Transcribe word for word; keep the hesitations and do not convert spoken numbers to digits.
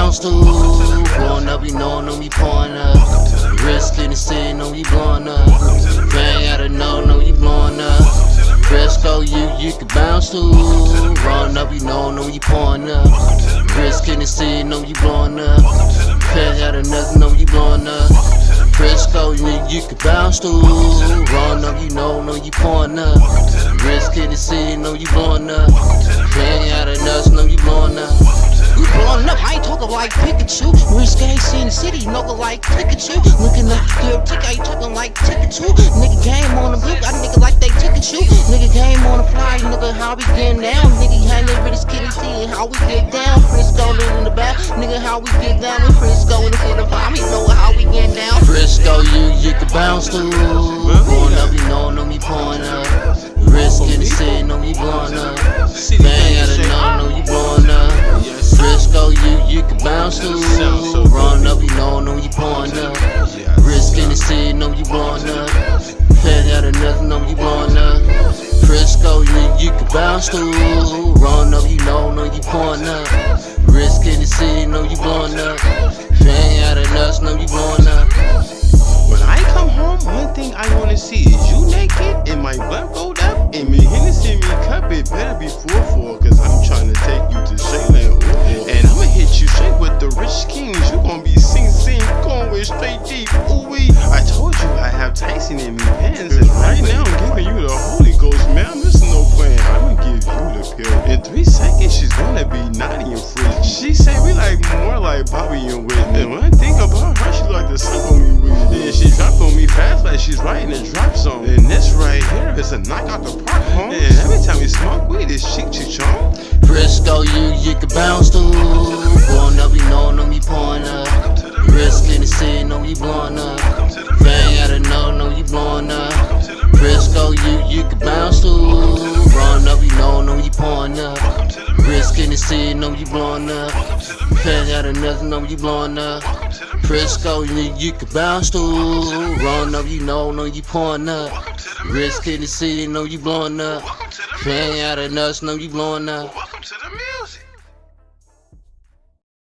bounce to. Blowing up, you know, know me pouring up. Risk in the city, know you blowing up. Bang out of know, know you blowing up. Fresco, you, you can bounce to. Run up, you know, know you pouring up. Risk in the city, know you blowing up. Bang out of nothing, know you blowing up. Fresco, you, you can bounce to. Run up, you know, know you pouring up. Risk in the city, know you blowing up. Bang out of nuts, know you blowing up. You blowing up, I ain't talking like Pikachu. Risk ain't in the city, no go like Pikachu. Looking like a tick, I ain't talking like Pikachu. Nigga game on the blue, got nigga like they Pikachu. Nigga game on the fly, nigga how we getting down. Nigga hanging with his kitty, see how we get down. Frisco in the back, nigga how we get down. And Frisco in the front of the me know how we get down. Frisco, you, you can bounce to. Blowing up, you know, know me pouring up. Risk in the city, know me blowing up. Bang out of know, know you blowing up. Frisco, you, you can bounce to. Run up, you know, know you pouring up. Risk in the city, know you blowing up. Bang out of nothing, know you blowing up. Frisco, you, you can bounce to. Run up, you know, know you pouring up. Risk in the city, know you blowing up. Bang out of nuts, know you blowing up. When I come home, one thing I wanna see is you naked and my butt rolled up and me Hennessy me cup. It better be four four, cause I'm trying to take you to Shay R. And I'ma hit you straight with the rich kings. You gon' be sing sing, going with straight deep. Ooh wee. I told you I have Tyson in me pants, and right now I'm giving you the Holy Ghost, man. I'm missing no plan. I'ma give you the pill. In three seconds, she's gonna be naughty and free. She say we like more like Bobby and Whitney. And when I think about her, she like to suck on me with it. And she drop on me fast like she's writing a drop song. And this right here is a knock out the park, home. And every time we smoke weed, it's cheek to chong. Frisco, you, you can bounce to. Blowing up, you know, know me pouring up. Risk in the city, know you blowing up. Bang out of know, know you blowing up. Frisco, you, you can bounce to. Run up, you know, know you pouring up. Risk in the city, know you blowing up. Bang out of nothing, know you blowing up. Frisco, you, you can bounce to. Run up, you know, know you pouring up. Risk in the city, know you blowing up. Bang out of nuts, know you blowing up.